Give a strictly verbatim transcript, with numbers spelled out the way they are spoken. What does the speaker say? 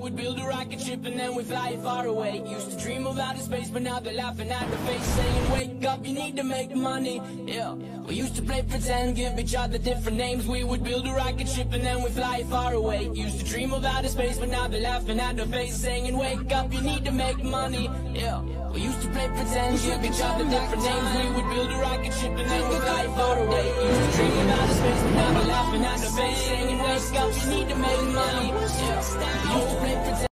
would build a rocket ship and then we fly far away. Used to dream of outer space, but now they're laughing at the face, saying wake up, you need to make money. Yeah, we used to play pretend, give each other different names. We would build a rocket ship and then we fly far away. Used to dream of outer space, but now they're laughing at the face, saying wake up, you need to make money. Yeah, we used to play pretend, give each other different names. We would build a rocket ship and then we fly far away. Used to dream of outer space, but now they're laughing at the face, saying wake up, you need to make money. Yeah, we used to play pretend.